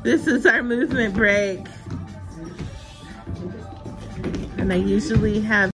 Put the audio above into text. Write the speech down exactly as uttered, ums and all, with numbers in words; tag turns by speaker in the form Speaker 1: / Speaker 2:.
Speaker 1: This is our movement break. And I usually have